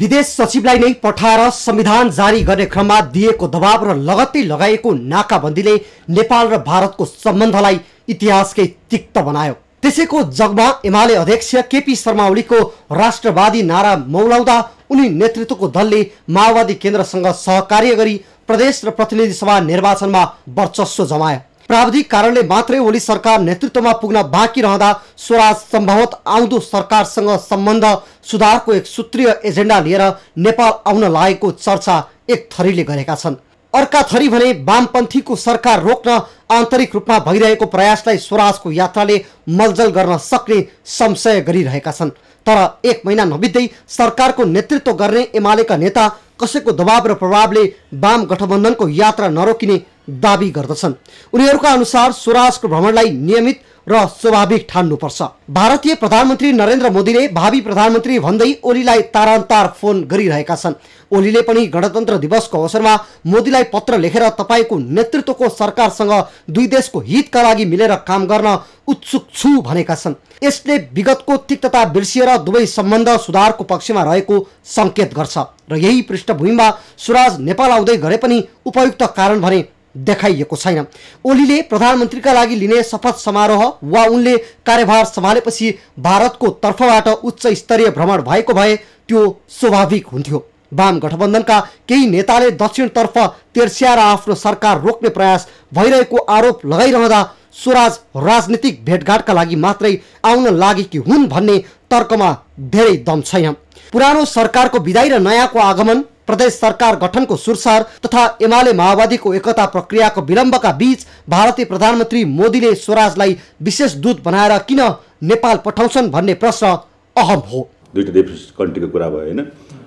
विदेश सचिवलाई नै पठाएर संविधान जारी गर्ने क्रममा दिएको दबाव र लगत्तै लगाएको नाकाबन्दीले नेपाल र भारतको सम्बन्धलाई इतिहासकै तिक्त बनायो। त्यसैको जगमा एमाले अध्यक्ष केपी शर्मा ओलीको राष्ट्रवादी नारा मौलाउँदा उनी नेतृत्वको दलले माओवादी केन्द्रसँग सहकार्य गरी प्रदेश र प्रतिनिधि सभा निर्वाचनमा वर्चस्व जमायो। प्राविधिक कारणले मात्रै ओली सरकार नेतृत्वमा पुग्न बाँकी रहँदा स्वराज सम्भवत आउँदो सरकारसँग सम्बन्ध सुधारको एक सूत्रीय एजेन्डा लिएर नेपाल आउन लागेको चर्चा एक थरीले गरेका छन्। अर्का थरी भने वामपन्थीको सरकार रोक्न आन्तरिक रूपमा भइरहेको प्रयासलाई स्वराजको यात्राले मलजल गर्न सक्ने संशय गरिरहेका छन्। तर एक महिना नबित्दै सरकारको नेतृत्व गर्ने एमालेका नेता कसैको दबाव र प्रभावले वाम गठबन्धनको यात्रा नरोकिने दाबी गर्दछन्। उनीहरूका अनुसार स्वराजको भ्रमणलाई नियमित र स्वाभाविक ठान्नुपर्छ। भारतीय प्रधानमन्त्री नरेन्द्र मोदीले भावी प्रधानमन्त्री भन्दै ओलीलाई तारान्तार फोन गरिरहेका छन्। ओलीले पनि गणतन्त्र दिवसको अवसरमा मोदीलाई पत्र लेखेर तपाईको नेतृत्वको सरकारसँग दुई देशको हितका लागि मिलेर काम गर्न उत्सुक छु भनेका छन्। यसले विगतको तिक्तता बिर्सिएर दुवै सम्बन्ध सुधारको पक्षमा रहेको संकेत गर्छ र यही पृष्ठभूमिमा स्वराज नेपाल आउँदै गरे पनि उपयुक्त कारण भने देखाइएको छैन। ओलीले प्रधानमन्त्रीका लागि लिने शपथ समारोह वा उनले कार्यभार सम्हालेपछि भारतको तर्फबाट उच्च स्तरीय भ्रमण भएको भए त्यो स्वाभाविक हुन्थ्यो। वाम गठबन्धनका केही नेताले दक्षिणतर्फ तेर्स्याएर आफ्नो सरकार रोक्ने प्रयास भइरहेको आरोप लगाइरहँदा स्वराज राजनीतिक भेटघाटका लागि मात्रै आउन लागेकी हुन् भन्ने तर्कमा धेरै दम छैन। पुरानो सरकारको विदाई र नयाँको आगमन, प्रदेश सरकार गठनको सुरसार तथा एमाले माओवादीको एकता प्रक्रियाको विलम्बका बीच भारतीय प्रधानमन्त्री मोदीले स्वराजलाई विशेष दूत बनाएर किन नेपाल पठाउँछन् भन्ने प्रश्न अहम हो। दुईटा डिफ्रेन्ट कन्ट्रीको कुरा भयो हैन।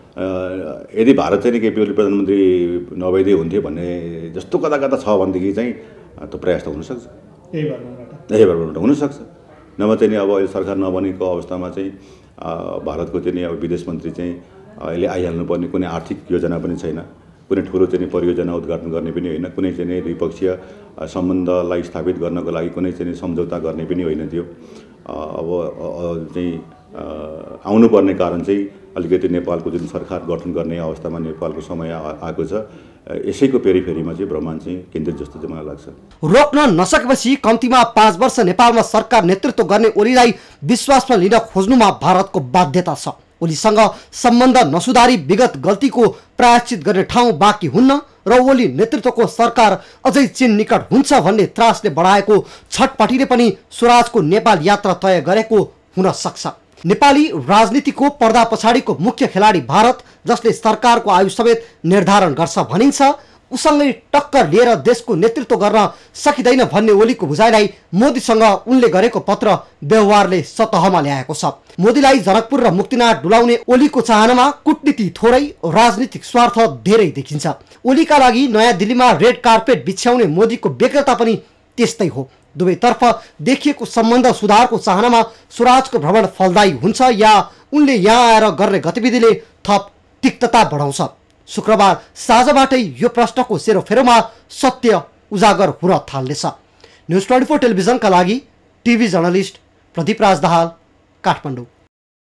यदि भारत चाहिँ केपी ओली प्रधानमन्त्री नभइदिए हुन्थ्यो भन्ने जस्तो कता कता छ भनेदेखि चाहिँ त्यो प्रयास त हुनसक्छ, यही भरबाट हुनसक्छ। नभए चाहिँ अब अहिले सरकार नबनेको अवस्थामा चाहिँ भारतको चाहिँ अब विदेश मन्त्री चाहिँ अहिले आइहाल्नुपर्ने कुनै आर्थिक योजना पनि छैन, कुनै ठुलो चाहिँ परियोजना उद्घाटन गर्ने पनि होइन, कुनै चाहिँ द्विपक्षीय सम्बन्धलाई स्थापित गर्नको लागि कुनै चाहिँ सम्झौता गर्ने पनि होइन थियो। अब चाहिँ आउनुपर्ने कारण चाहिँ अलिकति नेपालको जुन सरकार गठन गर्ने अवस्थामा नेपालको समय आएको छ, यसैको पेरिफेरीमा चाहिँ भ्रमण चाहिँ केन्द्रित जस्तो चाहिँ मलाई लाग्छ। रोक्न नसकेपछि कम्तीमा 5 वर्ष नेपालमा सरकार नेतृत्व गर्ने ओलीलाई विश्वासमा लिन खोज्नुमा भारतको बाध्यता छ। ओलीसँग सम्बन्ध नसुधारी विगत गल्तीको प्रायश्चित गर्ने ठाउँ बाँकी हुन्न र ओली नेतृत्वको सरकार अझै चीन निकट हुन्छ भन्ने त्रासले बढाएको छटपटीले पनि स्वराजको नेपाल यात्रा तय गरेको हुन सक्छ। नेपाली राजनीतिको पर्दा पछाडिको मुख्य खेलाडी भारत, जसले सरकारको आयु समेत निर्धारण गर्छ भनिन्छ, उसँगै टक्कर लिएर देशको नेतृत्व गर्न सकिँदैन भन्ने ओलीको बुझाइलाई मोदीसँग उनले गरेको पत्र व्यवहारले सतहमा ल्याएको छ। मोदीलाई जनकपुर र मुक्तिनाथ डुलाउने ओलीको चाहनामा कूटनीति थोरै, राजनीतिक स्वार्थ धेरै देखिन्छ। ओलीका लागि नयाँ दिल्लीमा रेड कार्पेट बिछ्याउने मोदीको व्यग्रता पनि त्यस्तै हो। दुवैतर्फ देखिएको सम्बन्ध सुधारको चाहनामा स्वराजको भ्रमण फलदायी हुन्छ या उनले यहाँ आएर गर्ने गतिविधिले थप तिक्तता बढाउँछ। शुक्रबार साँझबाटै यो प्रश्नको सेरोफेरोमा सत्य उजागर हुन थाल्नेछ। न्युज 24 टेलिभिजनका लागि टिभी जर्नलिस्ट प्रदीप राज दाहाल, काठमाडौँ।